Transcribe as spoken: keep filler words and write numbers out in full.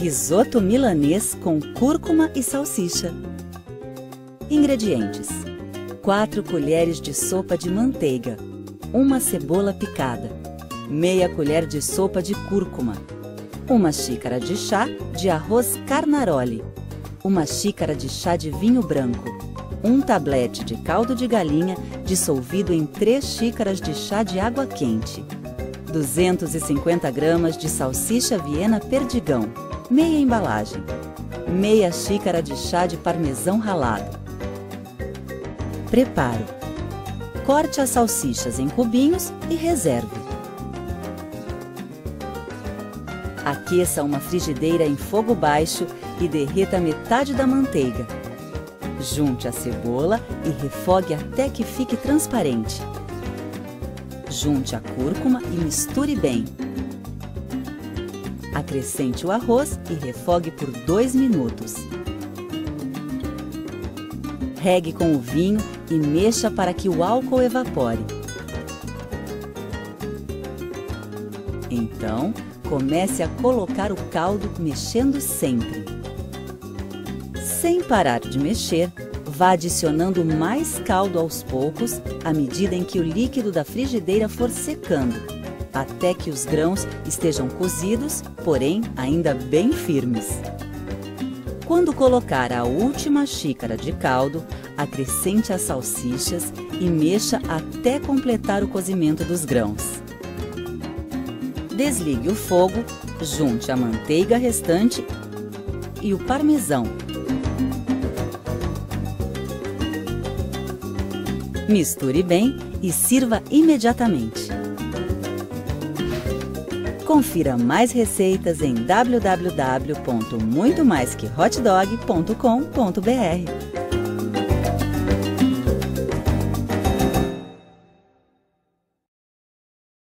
Risoto milanês com cúrcuma e salsicha. Ingredientes: quatro colheres de sopa de manteiga, uma cebola picada, meia colher de sopa de cúrcuma, uma xícara de chá de arroz carnaroli, uma xícara de chá de vinho branco, um tablete de caldo de galinha dissolvido em três xícaras de chá de água quente, duzentos e cinquenta gramas de salsicha Viena Perdigão, meia embalagem, meia xícara de chá de parmesão ralado. Preparo: corte as salsichas em cubinhos e reserve. Aqueça uma frigideira em fogo baixo e derreta metade da manteiga. Junte a cebola e refogue até que fique transparente. Junte a cúrcuma e misture bem. Acrescente o arroz e refogue por dois minutos. Regue com o vinho e mexa para que o álcool evapore. Então, comece a colocar o caldo mexendo sempre. Sem parar de mexer, vá adicionando mais caldo aos poucos à medida em que o líquido da frigideira for secando, até que os grãos estejam cozidos, porém ainda bem firmes. Quando colocar a última xícara de caldo, acrescente as salsichas e mexa até completar o cozimento dos grãos. Desligue o fogo, junte a manteiga restante e o parmesão. Misture bem e sirva imediatamente. Confira mais receitas em w w w ponto muito mais que hot dog ponto com ponto b r.